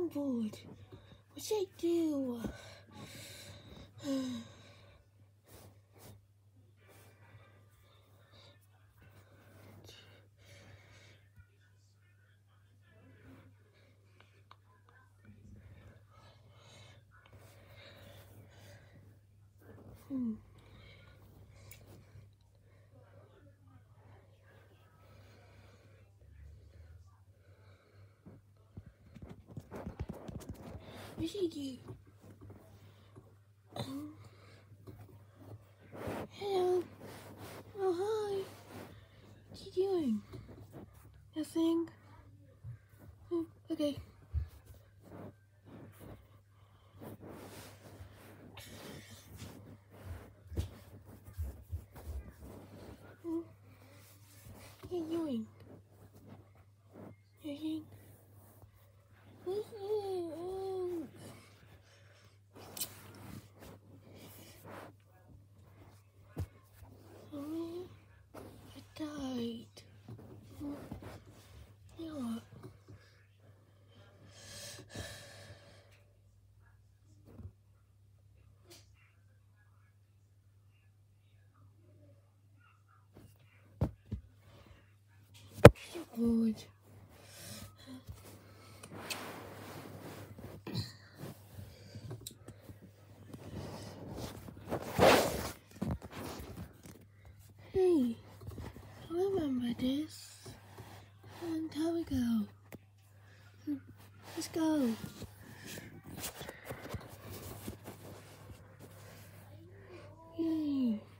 bored. What should I do? What should I do? Hello. Oh, hi. What you doing? Nothing? Okay. What are you doing? Nothing? I died. You know what? So bored. Hey, I remember this. A long time ago. Let's go. Yay.